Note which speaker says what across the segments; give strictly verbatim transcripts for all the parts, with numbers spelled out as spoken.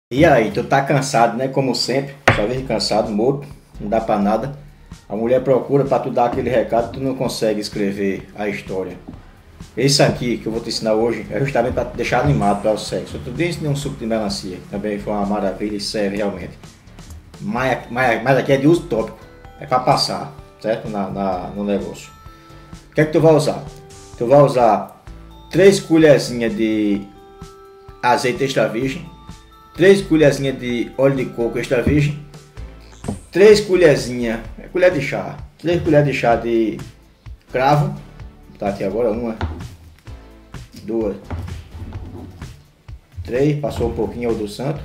Speaker 1: E aí, tu tá cansado, né? Como sempre, só vez cansado, morto, não dá pra nada. A mulher procura pra tu dar aquele recado, tu não consegue escrever a história. Esse aqui que eu vou te ensinar hoje é justamente pra te deixar animado para o sexo. Eu também ensinei um suco de melancia, também foi uma maravilha e serve realmente. Mas, mas, mas aqui é de uso tópico, é pra passar, certo? Na, na, no negócio. O que é que tu vai usar? Tu vai usar três colherzinhas de azeite extra virgem, três colherzinhas de óleo de coco extra virgem, três colherzinhas, é colher de chá, três colheres de chá de cravo, tá aqui agora, uma, duas, três, passou um pouquinho o do santo,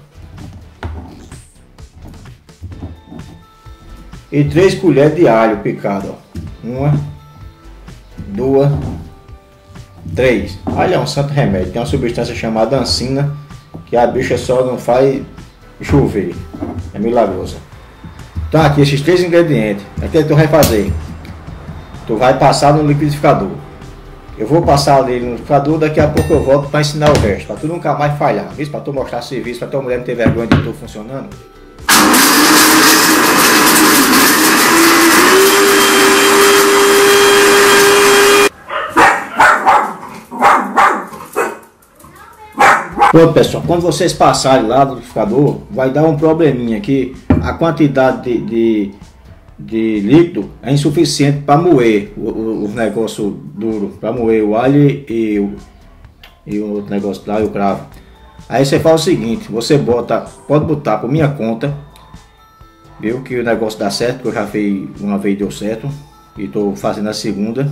Speaker 1: e três colheres de alho picado, ó. Uma, duas, três. Alho é um santo remédio, tem uma substância chamada ancina, que a bicha só não faz chover, é milagrosa. Então aqui esses três ingredientes, o que tu vai fazer? Tu vai passar no liquidificador. Eu vou passar ali no liquidificador, daqui a pouco eu volto para ensinar o resto, para tu nunca mais falhar, viu? Para tu mostrar serviço, para tua mulher não ter vergonha de tu funcionando. Pronto, pessoal, quando vocês passarem lá do liquidificador, vai dar um probleminha aqui. A quantidade de, de, de líquido é insuficiente para moer o, o, o negócio duro, para moer o alho e o, e o outro negócio lá, e o cravo. Aí você faz o seguinte, você bota, pode botar por minha conta, viu, que o negócio dá certo, que eu já fiz uma vez, deu certo, e estou fazendo a segunda.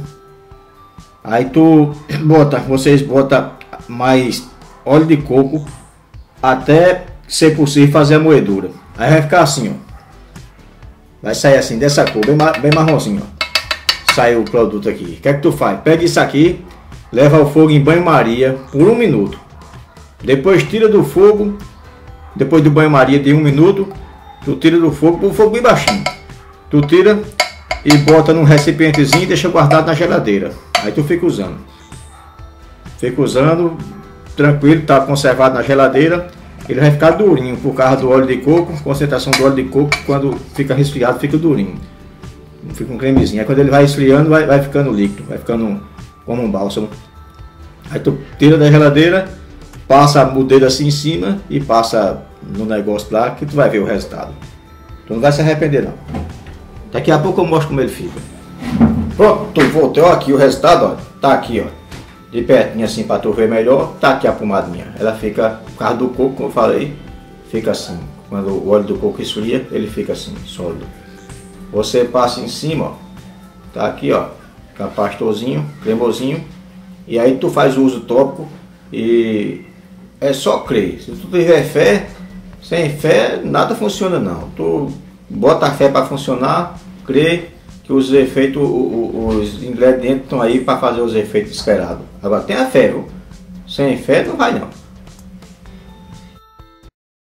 Speaker 1: Aí tu bota, vocês botam mais óleo de coco até ser possível fazer a moedura. Aí vai ficar assim, ó. Vai sair assim, dessa cor, bem, bem marronzinho, ó. Saiu o produto aqui. O que é que tu faz? Pega isso aqui, leva ao fogo em banho-maria por um minuto. Depois tira do fogo, depois do banho-maria de um minuto, tu tira do fogo, por fogo bem baixinho. Tu tira e bota num recipientezinho e deixa guardado na geladeira. Aí tu fica usando. Fica usando, tranquilo, tá conservado na geladeira. Ele vai ficar durinho por causa do óleo de coco, concentração do óleo de coco, quando fica resfriado fica durinho, fica um cremezinho. Aí quando ele vai esfriando vai, vai ficando líquido, vai ficando como um bálsamo. Aí tu tira da geladeira, passa o dedo assim em cima e passa no negócio lá que tu vai ver o resultado. Tu não vai se arrepender não. Daqui a pouco eu mostro como ele fica. Pronto, voltou aqui o resultado, ó. Tá aqui, ó. De pertinho assim para tu ver melhor, tá aqui a pomadinha. Ela fica, por causa do coco, como eu falei, fica assim. Quando o óleo do coco esfria, ele fica assim, sólido. Você passa em cima, ó. Tá aqui, ó. Fica pastorzinho, cremosinho. E aí tu faz o uso tópico e é só crer. Se tu tiver fé, sem fé nada funciona não. Tu bota a fé para funcionar, crê que os efeitos, os ingredientes estão aí para fazer os efeitos esperados. Agora tem a fé, viu? Sem fé não vai não.